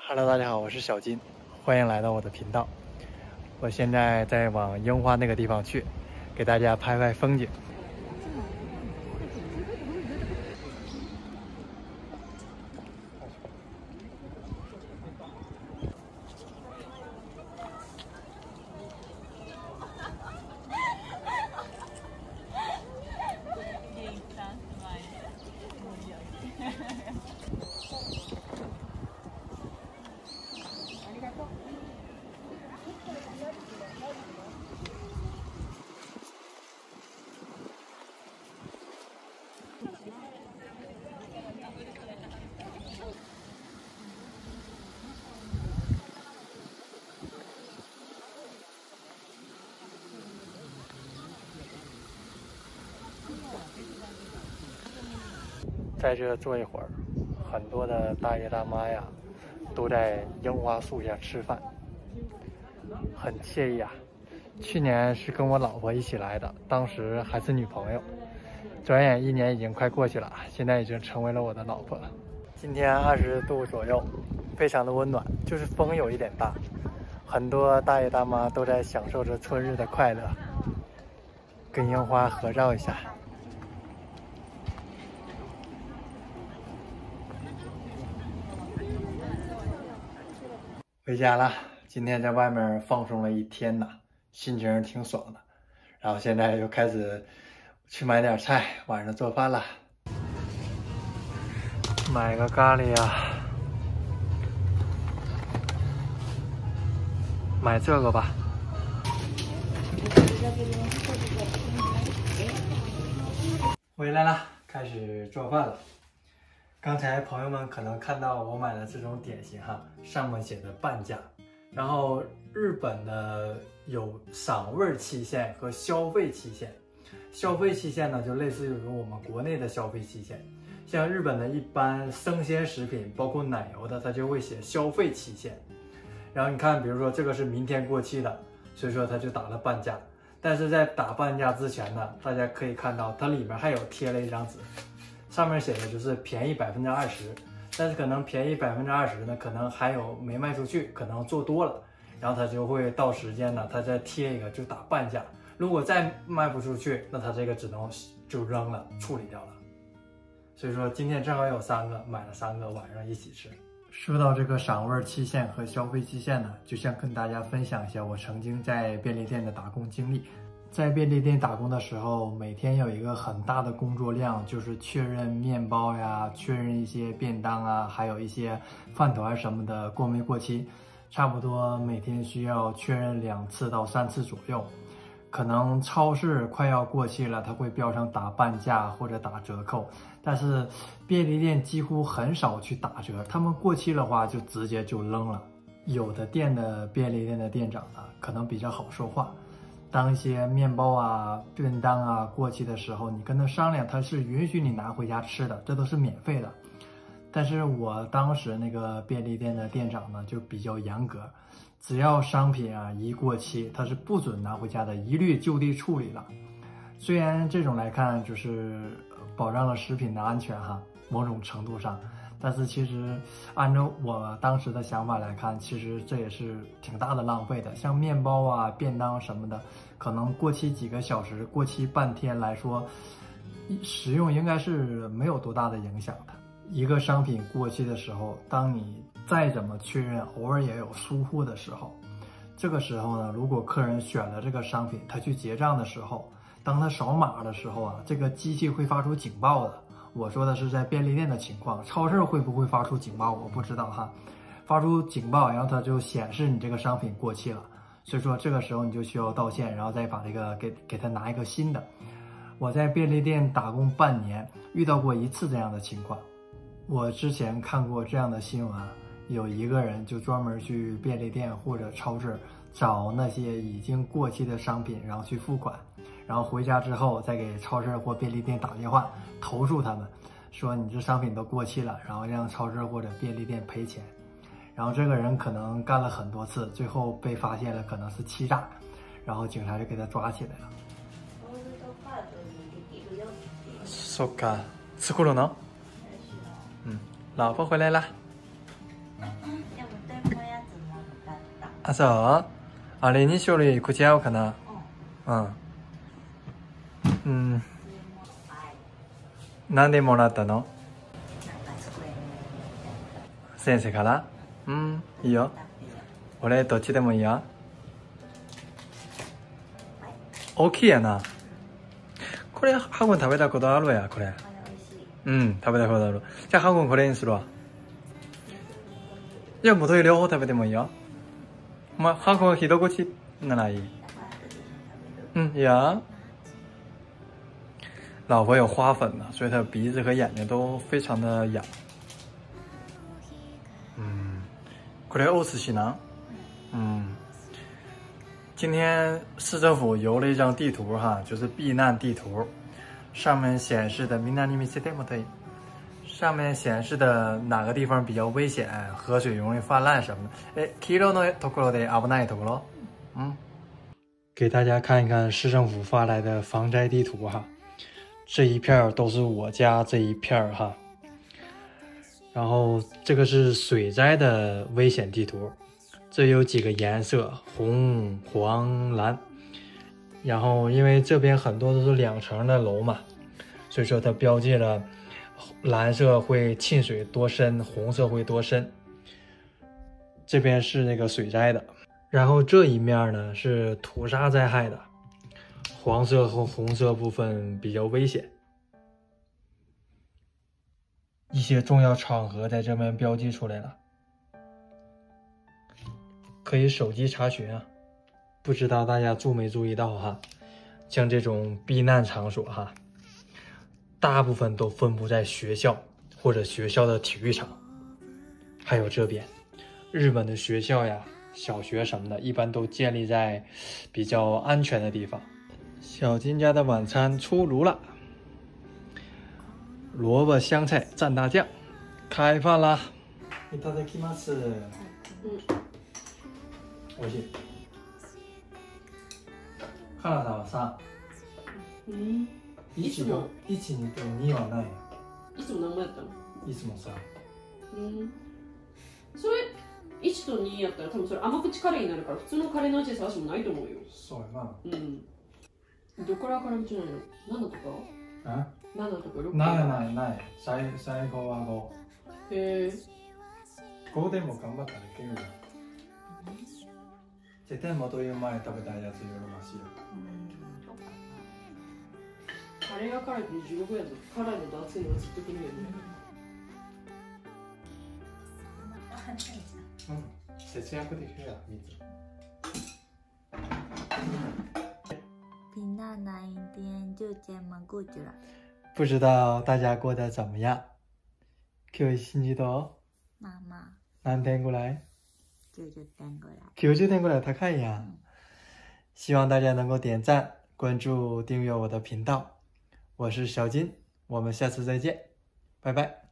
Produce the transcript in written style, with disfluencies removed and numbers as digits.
Hello， 大家好，我是小金，欢迎来到我的频道。我现在在往樱花那个地方去，给大家拍拍风景。在这坐一会儿，很多的大爷大妈呀，都在樱花树下吃饭，很惬意啊。去年是跟我老婆一起来的，当时还是女朋友，转眼1年已经快过去了，现在已经成为了我的老婆。今天20度左右，非常的温暖，就是风有一点大。很多大爷大妈都在享受着春日的快乐，跟樱花合照一下。回家了，今天在外面放松了一天呐，心情挺爽的。然后现在又开始去买点菜，晚上做饭了。买个咖喱呀，买这个吧。回来了，开始做饭了。刚才朋友们可能看到我买的这种点心哈，上面写的半价。然后日本的有赏味期限和消费期限。消费期限呢，就类似于我们国内的消费期限。像日本的一般生鲜食品，包括奶油的，它就会写消费期限。然后你看，比如说这个是明天过期的，所以说它就打了半价。但是在打半价之前呢，大家可以看到它里面还有贴了一张纸。上面写的就是便宜20%，但是可能便宜20%呢，可能还有没卖出去，可能做多了，然后他就会到时间呢，他再贴一个就打半价。如果再卖不出去，那他这个只能就扔了，处理掉了。所以说今天正好有3个，买了3个，晚上一起吃。说到这个赏味期限和消费期限呢，就想跟大家分享一下我曾经在便利店的打工经历。在便利店打工的时候，每天有一个很大的工作量，就是确认面包呀，确认一些便当啊，还有一些饭团什么的过没过期，差不多每天需要确认2次到3次左右。可能超市快要过期了，它会标上打半价或者打折扣，但是便利店几乎很少去打折，他们过期的话就直接就扔了。有的店的便利店的店长呢，可能比较好说话。当一些面包啊、便当啊过期的时候，你跟他商量，他是允许你拿回家吃的，这都是免费的。但是我当时那个便利店的店长呢，就比较严格，只要商品啊一过期，他是不准拿回家的，一律就地处理了。虽然这种来看就是保障了食品的安全哈，某种程度上。但是其实按照我当时的想法来看，其实这也是挺大的浪费的。像面包啊、便当什么的，可能过期几个小时、过期半天来说，食用应该是没有多大的影响的。一个商品过期的时候，当你再怎么确认，偶尔也有疏忽的时候。这个时候呢，如果客人选了这个商品，他去结账的时候，当他扫码的时候啊，这个机器会发出警报的。我说的是在便利店的情况，超市会不会发出警报我不知道哈。发出警报，然后它就显示你这个商品过期了，所以说这个时候你就需要道歉，然后再把这个给他拿一个新的。我在便利店打工半年，遇到过1次这样的情况。我之前看过这样的新闻，有一个人就专门去便利店或者超市找那些已经过期的商品，然后去付款。然后回家之后再给超市或便利店打电话投诉他们，说你这商品都过期了，然后让超市或者便利店赔钱。然后这个人可能干了很多次，最后被发现了可能是欺诈，然后警察就给他抓起来了。そっか、作るの？老婆回来了。 あ、そう？あれ2種類口合うかな？うん。うん。なんでもらったの？先生から？うん、いいよ。俺どっちでもいいよ。大きいやな。これ、ハグ食べたことあるや、これ。うん、食べたことある。じゃあ、ハグこれにするわ。じゃあ、元に両方食べてもいいよ。ま、ハグ一口ならいい。嗯，呀。老婆有花粉呢，所以她鼻子和眼睛都非常的痒。嗯，これお寿司呢？嗯，今天市政府邮了一张地图哈，就是避难地图，上面显示的上面显示的哪个地方比较危险，河水容易泛滥什么的。哎，黄色のところで危ないところ。嗯，给大家看一看市政府发来的防灾地图哈。这一片都是我家这一片哈，然后这个是水灾的危险地图，这有几个颜色，红、黄、蓝，然后因为这边很多都是2层的楼嘛，所以说它标记了蓝色会浸水多深，红色会多深。这边是那个水灾的，然后这一面呢是土砂灾害的。黄色和红色部分比较危险，一些重要场合在这边标记出来了，可以手机查询啊。不知道大家注没注意到哈，像这种避难场所哈，大部分都分布在学校或者学校的体育场，还有这边，日本的学校呀、小学什么的，一般都建立在比较安全的地方。小金家的晚餐出炉了，萝卜香菜蘸大酱，开饭啦！いただきます。美味しい。カナダはさ、1と2はない。 いつも何もやったの？ いつもさ。 それ1と2やったら多分それ甘口カレーになるから普通のカレーの味で探してもないと思うよ。 そうやな。 どこから辛口なの？7とか？7とか6とか？ ない。最後は5。へえ。5でも頑張ったらいけるよ。絶対元湯前食べたやつよりマシよ。 カレーが辛いって地獄やぞ。辛いのと熱いのがずっとくるよね。 節約できるやん、水。 平淡那一天就这么过去了。 不知道大家过得怎么样？今日一日どう？ まあまあ。 何点ぐらい ？90点ぐらい。 90点ぐらい高い呀。希望大家能够点赞、关注、订阅我的频道。我是小金，我们下次再见，拜拜。